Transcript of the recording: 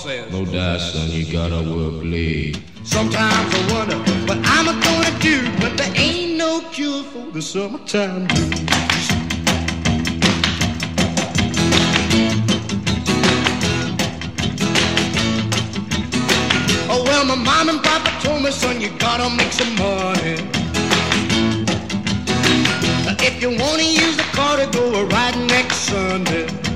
says. No doubt, son, you gotta work late. Sometimes I wonder what I'm gonna do, but there ain't no cure for the summertime blues. Oh, well, my mom and papa told me, son, you gotta make some money. If you wanna use the car to go riding next Sunday,